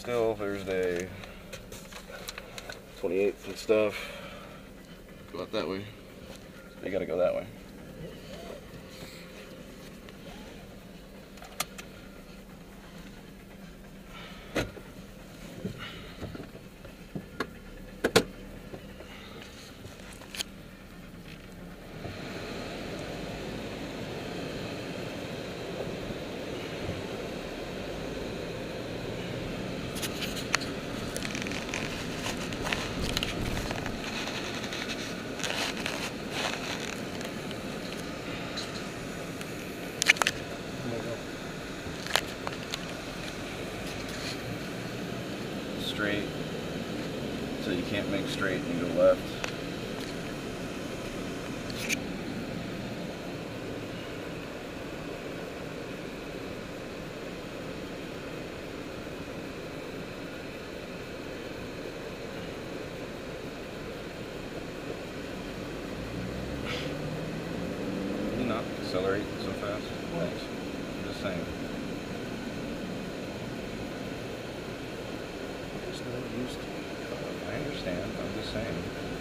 still Thursday. 28th and stuff. Go out that way. So you gotta go that way. Straight, so you can't make straight and go left. Can you not accelerate so fast? Thanks. I'm just saying. Used to. I understand, I'm just saying.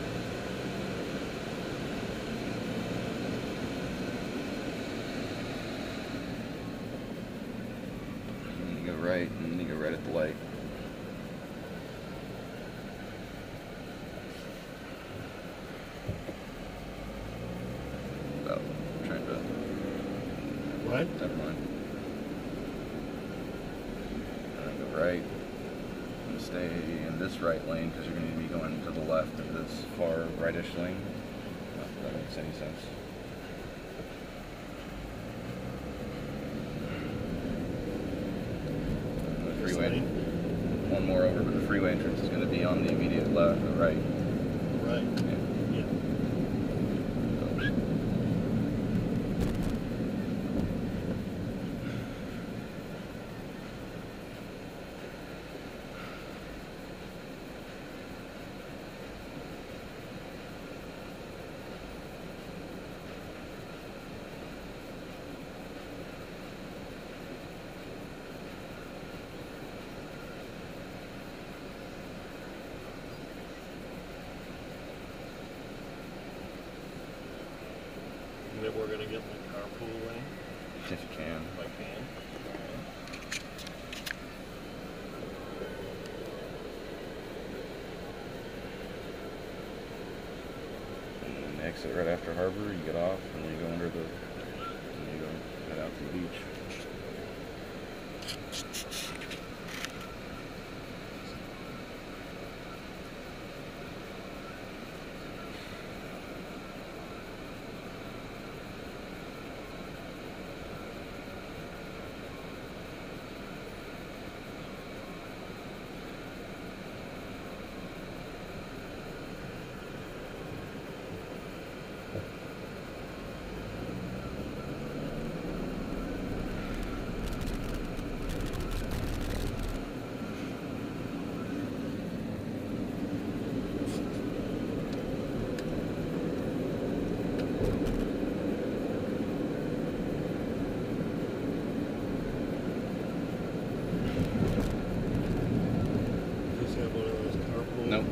And you go right, and then you go right at the light. Oh, I'm trying to... What? Never mind. And then go right. Stay in this right lane because you're going to be going to the left of this far rightish lane. Not that that makes any sense. And the freeway, one more over, but the freeway entrance is going to be on the immediate left, or right. Right. Yeah. Yeah. And then we're going to get in the carpool lane. If you can. If I can. And then exit right after Harbor, you get off, and then you go under the, and you go head out to the beach. Nope.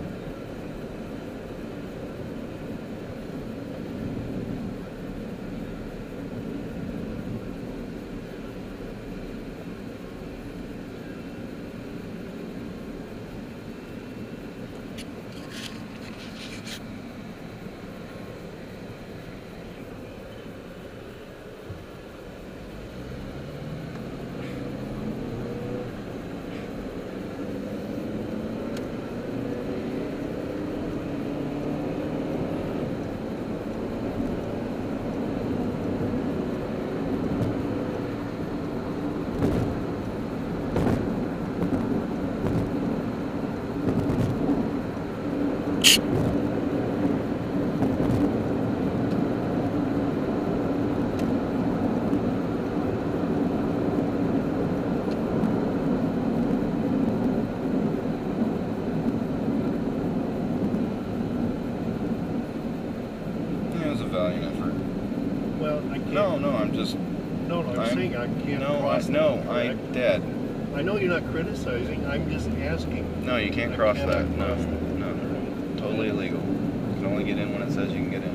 valiant effort. Well, I can't. No, I'm just. No, I'm saying I can't. No, cross no, that, correct? Dad. I know you're not criticizing, I'm just asking. No, you can't I cross cannot that. No, cross that. no, totally illegal. You can only get in when it says you can get in.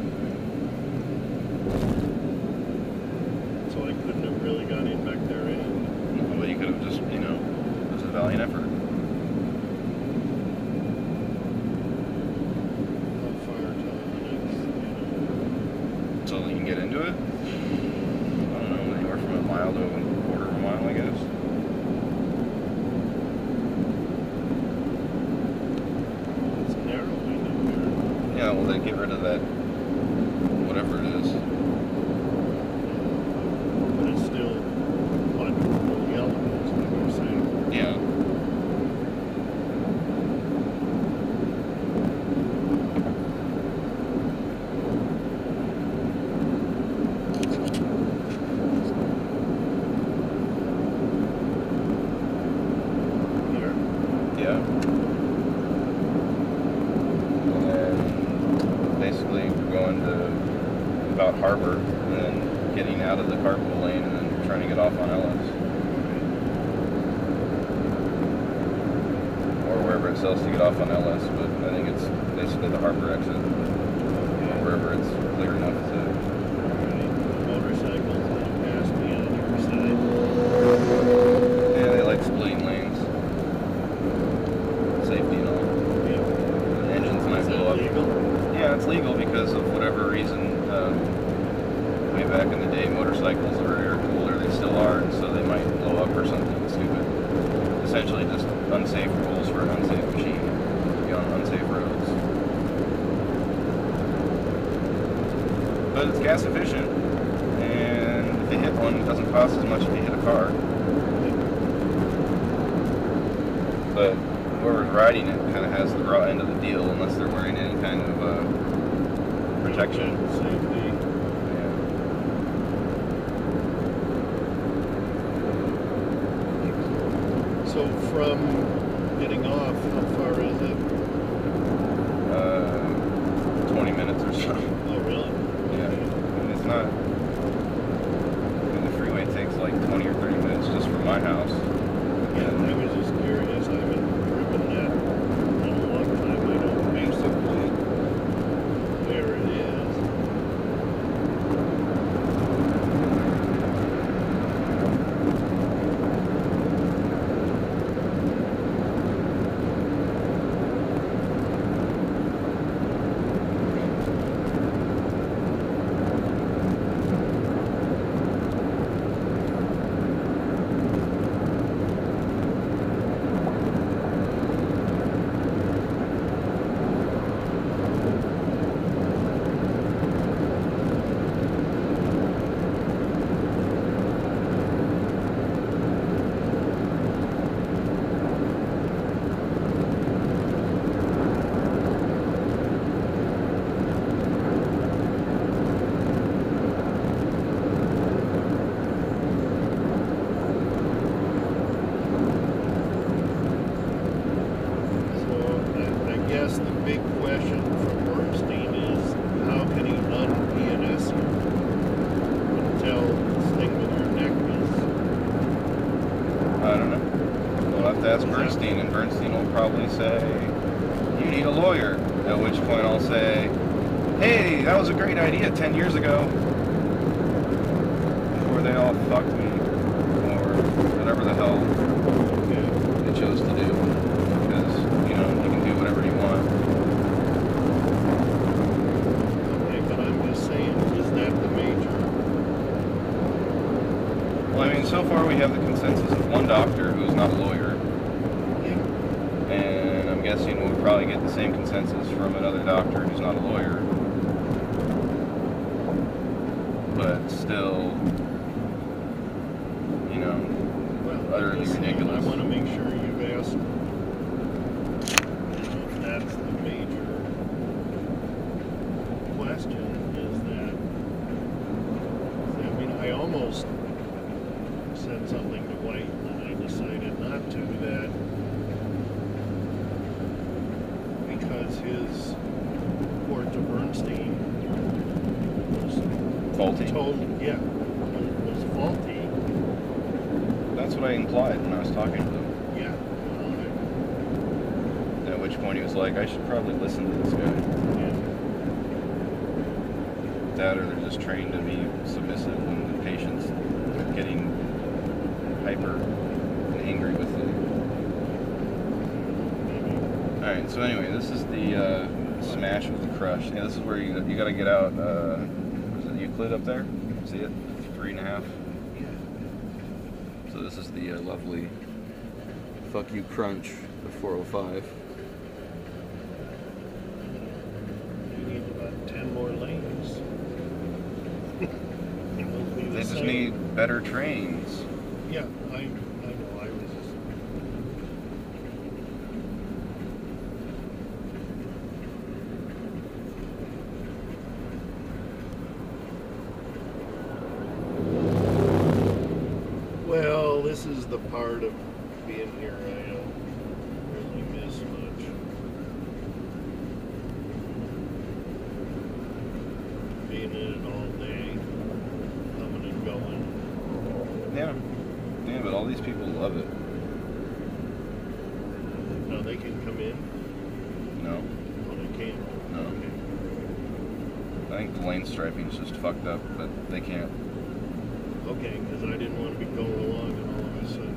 So I couldn't have really gone in back there anyway. No, but you could have just, you know, it was a valiant effort. How far till the next, So you can get into it? I don't know, anywhere from a mile to a quarter of a mile, I guess. it's narrowing up here. Yeah, well, they get rid of that, whatever it is. But it's still quadruple yellow, is what you're saying. Yeah. Here. Yeah. And then basically we're going to about Harbor and then getting out of the carpool lane and then trying to get off on Ellis. Or wherever it sells to get off on Ellis, but I think it's basically the Harbor exit. Or wherever it's clear enough to. Motorcycles that pass me on your side. Yeah, they like splitting lanes. Safety and all. Yeah. The engines might Is blow that up. legal? Yeah, it's legal because of whatever reason. Way back in the day, motorcycles were air cooled, or they still are, and so they might blow up or something stupid. Essentially, just unsafe rules for an unsafe machine to be on unsafe roads. But it's gas efficient, and if you hit one, it doesn't cost as much if you hit a car. But whoever's riding it kind of has the raw end of the deal, unless they're wearing any kind of protection. Safety. Yeah. So from getting off, how far is it? 20 minutes or so. Oh, really? Yeah. And it's not. I mean, the freeway takes like 20 or 30 minutes just from my house. Yeah, I was just curious. I haven't driven that in a long time. I know basically where it is. guess the big question from Bernstein is, how can he un-PNS you until this thing with your neck is... I don't know. We'll have to ask Bernstein, and Bernstein will probably say, you need a lawyer. At which point I'll say, hey, that was a great idea 10 years ago. Before they all fucked me. Or whatever the hell they chose to do. Because, you know, you can do whatever you want. Okay, but I'm just saying, is that the major... Well, I mean, so far we have the consensus of one doctor who's not a lawyer. Yeah. And I'm guessing we'll probably get the same consensus from another doctor who's not a lawyer. But still, you know, Well, utterly ridiculous. I want to make sure you've asked, you know, if that's the major question, is that, I mean, I almost said something to White, and then I decided not to, that because his report to Bernstein was Faulty. was faulty. That's what I implied when I was talking to him. Yeah. At which point he was like, I should probably listen to this guy. Yeah. That or they're just trained to be submissive when the patient's getting hyper and angry with them. Alright, so anyway, this is the smash with the crush. Yeah, this is where you got to get out, is it Euclid up there? See it? 3.5. So this is the lovely fuck you crunch of 405. You need about 10 more lanes. They just need better trains. Yeah, I know. I was just. Well, this is the part of being here I don't really miss much. Being in it all day, coming and going. Yeah. Yeah, but all these people love it. No, they can come in. No. Oh, they can't. No. Okay. I think the lane striping is just fucked up, but they can't. Okay, because I didn't want to be going along and all of a sudden.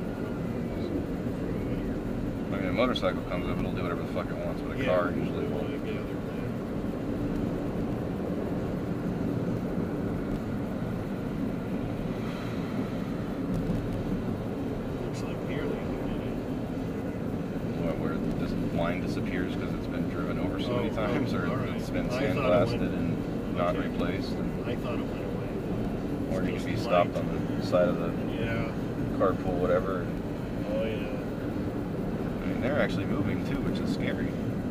I mean, a motorcycle comes up, it'll do whatever the fuck it wants, but a car usually I won't. gather that. Looks like here they can get in. What, where this line disappears because it's been driven over so many times, or all right. it's been I thought it sandblasted went- and not okay. replaced, I thought it went away. or you It's can be just stopped light. on the side of the Yeah. carpool, whatever. Oh, yeah. I mean, they're actually moving too, which is scary.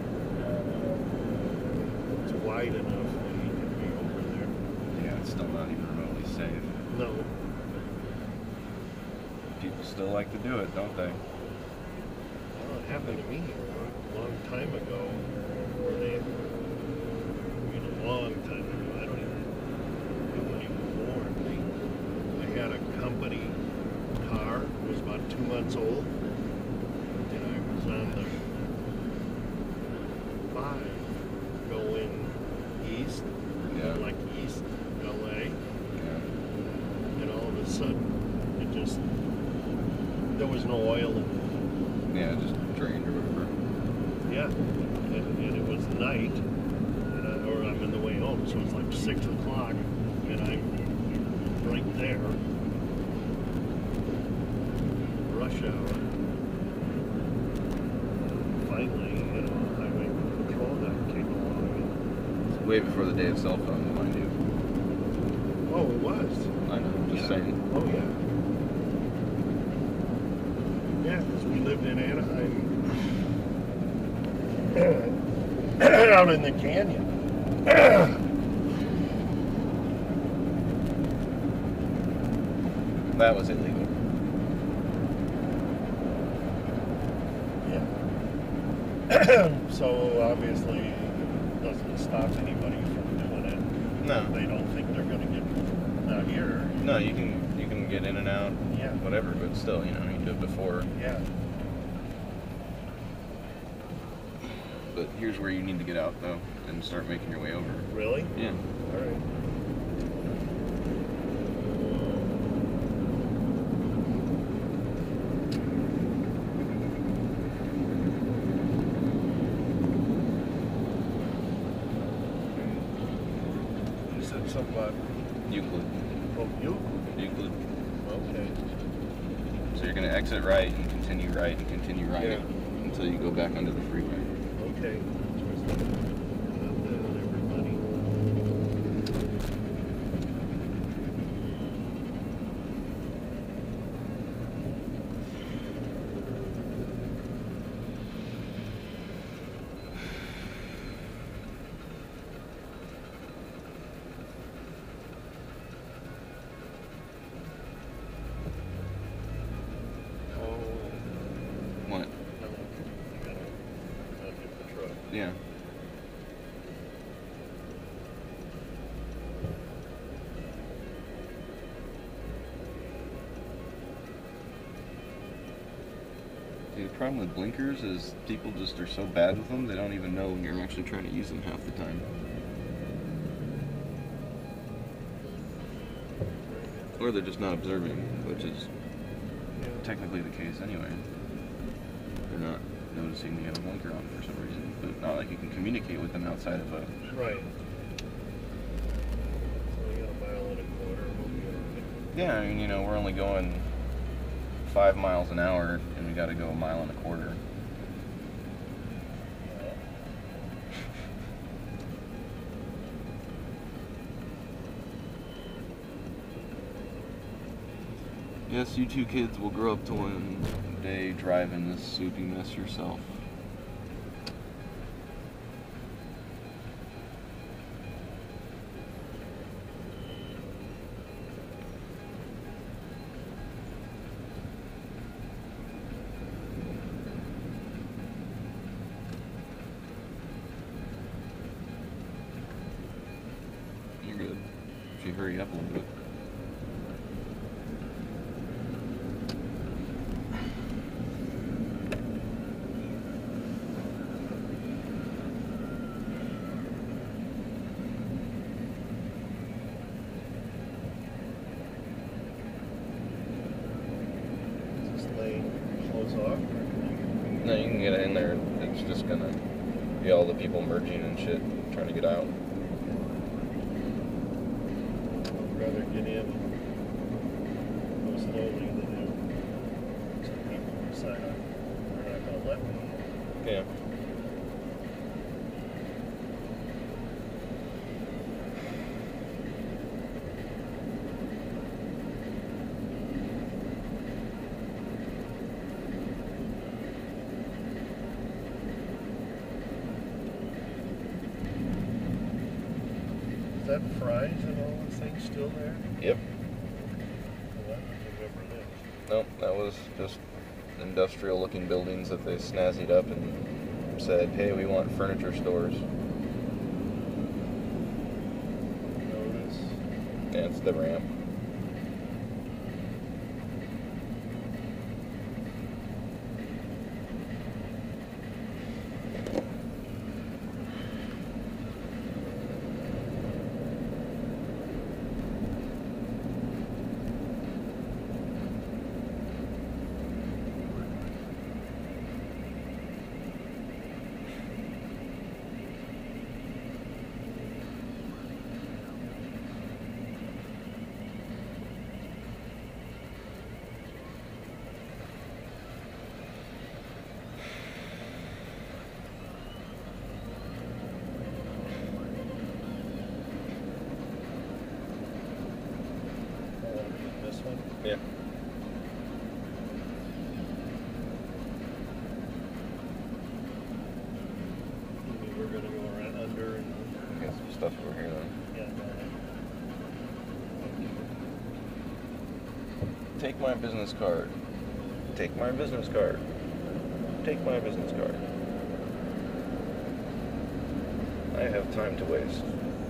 It's wide enough that he can be over there. Yeah, it's still not even remotely safe. No. People still like to do it, don't they? Well, it happened to me a long time ago. Where they, I mean, a long time ago. I don't even, I wasn't even born. I had a company car. It was about 2 months old. And I was on the 5 going east, Yeah. like East LA. Yeah. And all of a sudden, it just, there was no oil in it. Yeah, just drained or whatever. Yeah, and it was night, and or I'm in the way home, so it's like 6 o'clock, and I'm right there, rush hour. Finally, highway patrol guy came along. It's way before the day of cell phones, mind you. Oh, it was? I know, just saying. Oh, yeah. Yeah, because we lived in Anaheim. Out in the canyon. That was illegal. Yeah. So obviously it doesn't stop anybody from doing it. No. They don't think they're going to get out here. No, you can get in and out, Yeah. whatever, but still, you do it before. Yeah. But here's where you need to get out, though, and start making your way over. Really? Yeah. All right. You said something about Euclid. Euclid. Okay. So you're going to exit right and continue right and continue right Yeah. until you go back onto the freeway. Okay. Everybody. What? Yeah. problem with blinkers is people just are so bad with them, they don't even know when you're actually trying to use them half the time. Or they're just not observing, which is technically the case anyway. They're not noticing you have a blinker on for some reason, but not like you can communicate with them outside of a... Right. So we got a mile and a quarter. Yeah, I mean, you know, we're only going 5 miles an hour, and we got to go a mile and a quarter. Yes, you two kids will grow up to one day driving this soupy mess yourself. You're good. If you hurry up a little bit. No, you can get in there. It's just gonna be all the people merging and shit, trying to get out. I'd rather get in, go slowly than do. Some people decide they're not gonna let me. Yeah. Is that Fry's and all those things still there? Yep. Well, I don't remember this. Nope, that was just industrial looking buildings that they snazzied up and said, hey, we want furniture stores. Notice. Yeah, it's the ramp. This one? Yeah. Maybe we're gonna go around under and Got some stuff over here then. yeah, Take my business card. Take my business card. Take my business card. I have time to waste.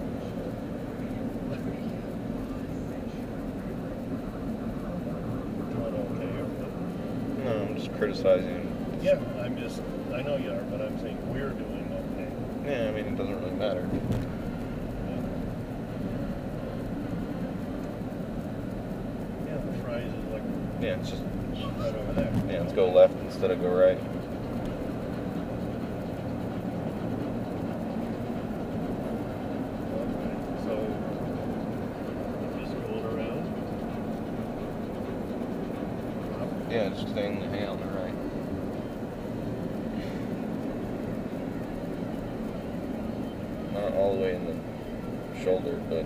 No, I'm just criticizing. yeah, I know you are, but I'm saying we're doing okay. Yeah, I mean, it doesn't really matter. Yeah, the Fry's is like Yeah, it's just, right over there. yeah, let's go left instead of go right. So, just going around. Yeah, just hang out on the right. Not all the way in the shoulder, but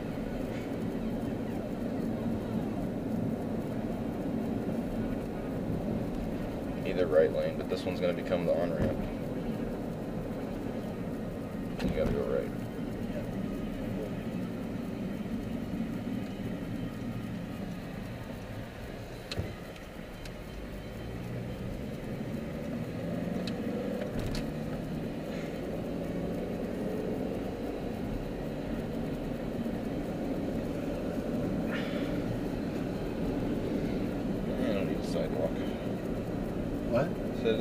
either right lane, but this one's going to become the on-ramp. You gotta go right. I don't need a sidewalk. What? Said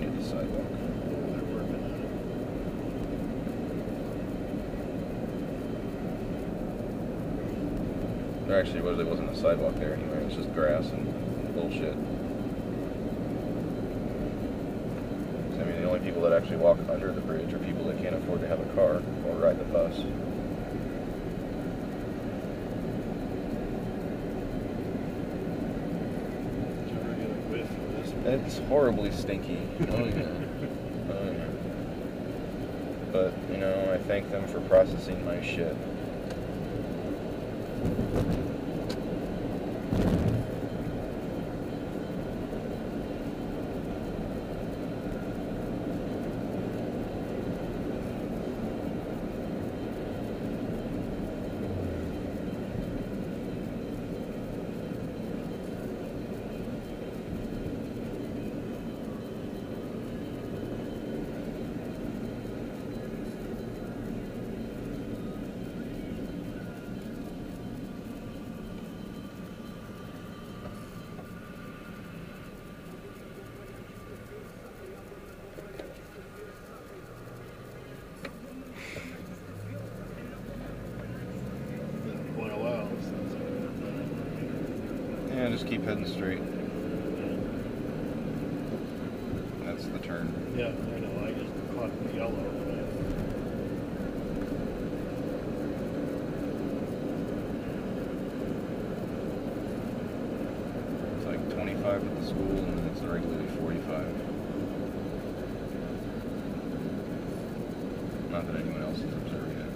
need the sidewalk. They're working on There actually wasn't a sidewalk there anyway. It's just grass and bullshit. I mean, the only people that actually walk under the bridge are people that can't afford to have a car or ride the bus. It's horribly stinky. Oh yeah. Oh yeah. But, you know, I thank them for processing my shit. Yeah, just keep heading straight. That's the turn. Yeah, I know. I just caught the yellow. It's like 25 at the school, and then it's regularly 45. Not that anyone else is observing it.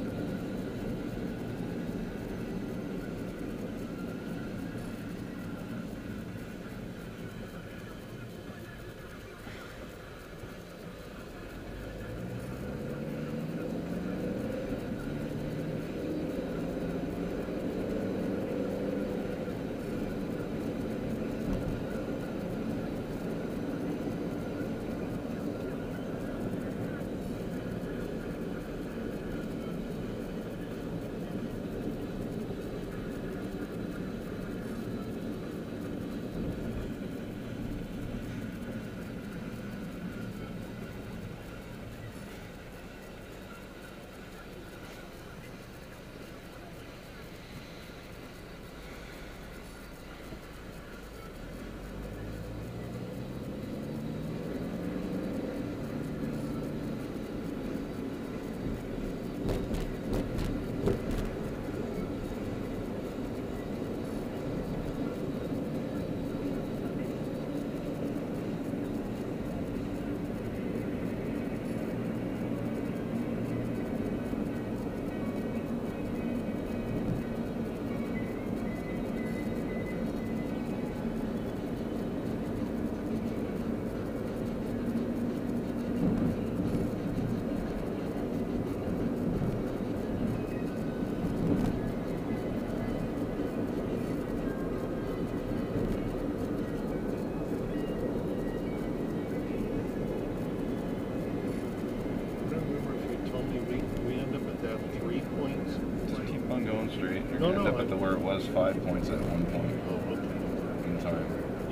Straight. You're going to end up at where it was 5 points at one point in time.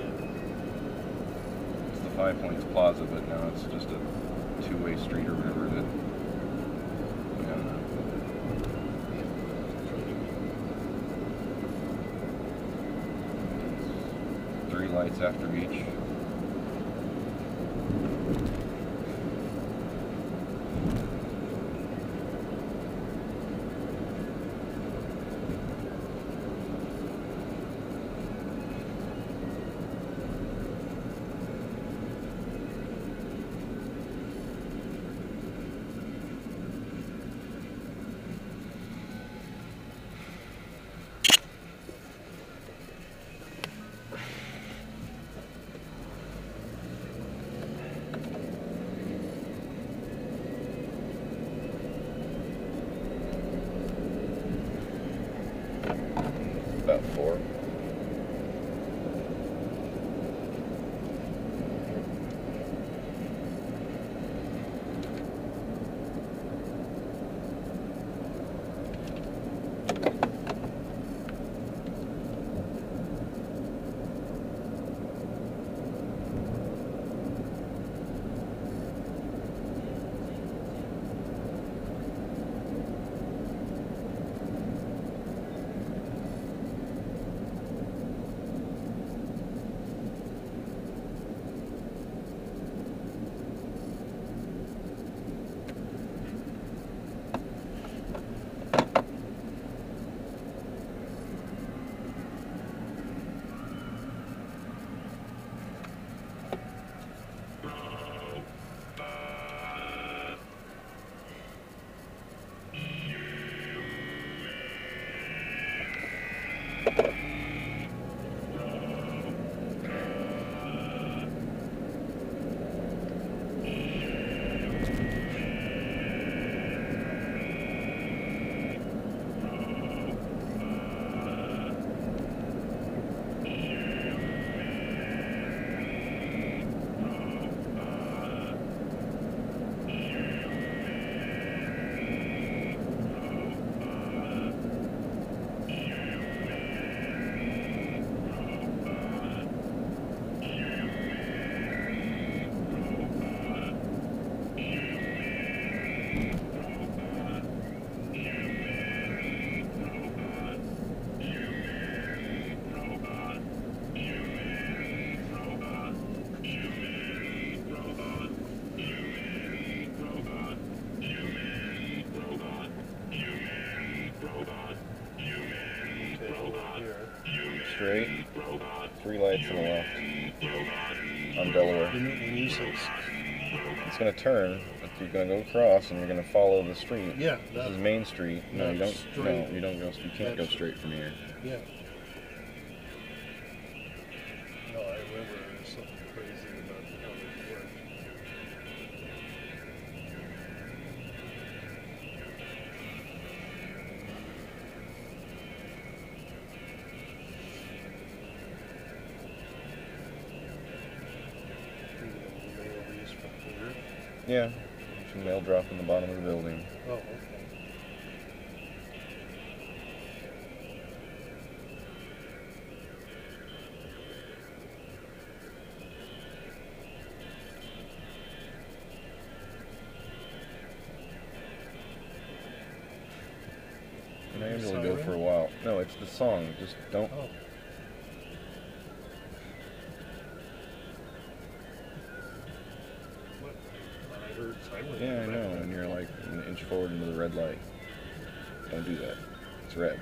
Yeah. It's the 5 Points Plaza, but now it's just a two-way street or whatever that. I don't know. 3 lights after each. straight, 3 lights to the left on Delaware. When you say It's going to turn, but you're going to go across and you're going to follow the street. yeah, This is Main Street. No, you don't. straight. No, you don't go. You can't go straight from here. Yeah. No, I remember there's something crazy about how it worked. Yeah, some mail drop in the bottom of the building. Oh, okay. And I usually go for a while. No, it's the song. Just don't. Oh. What? I heard silent. Yeah, I know. And you're like an inch forward into the red light. Don't do that. It's red.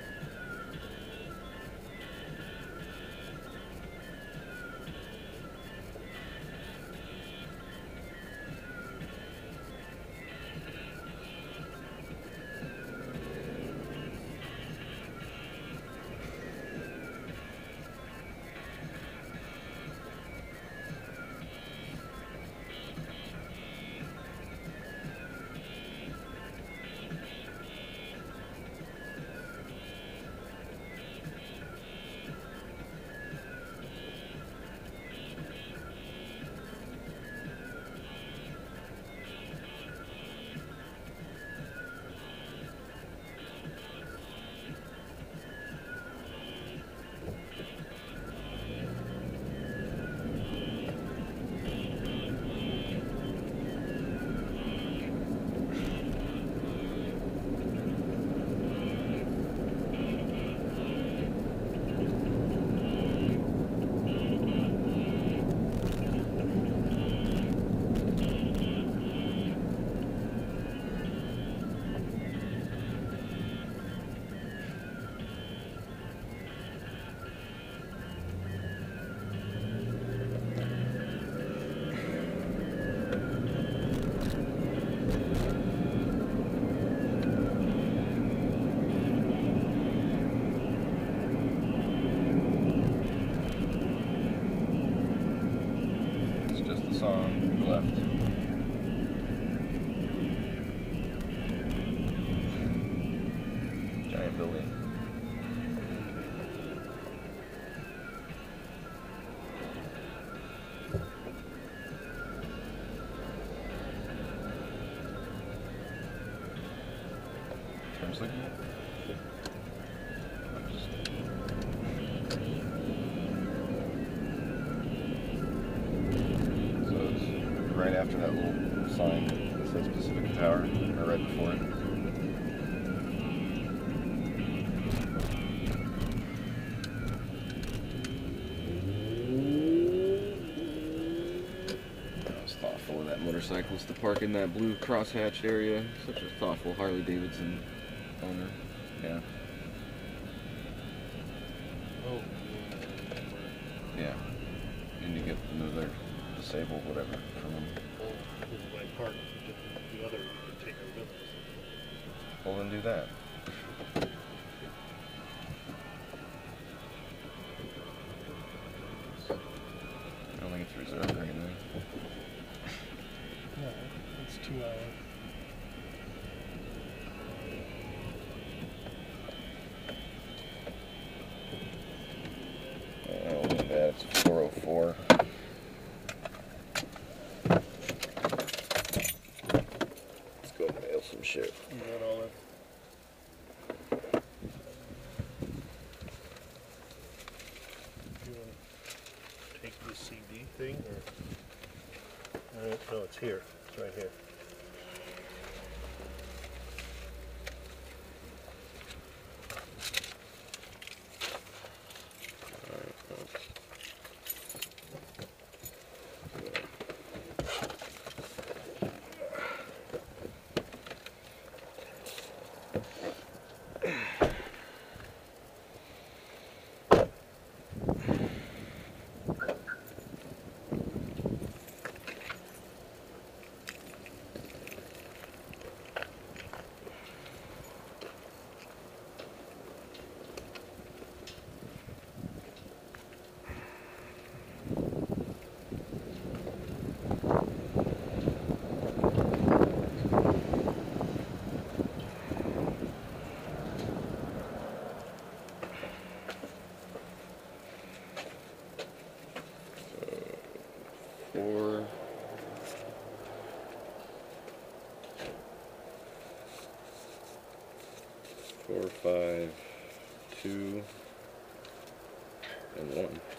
Song left. Giant building. Turn signal. Right after that little sign that says Pacific Tower, or right before it. That was thoughtful of that motorcyclist to park in that blue crosshatched area. Such a thoughtful Harley Davidson owner. Yeah. Oh. Yeah. And you get another disabled whatever from them. Well, with my part, the other you can take her with us. Well, then do that. I don't think it's reserved or anything. No, it's 2 hours. Oh, look at that. It's 404. Let's go mail some shit. You got all that? You want to take the CD thing, or? No, it's here. It's right here. 4, 4, 5, 2, and 1.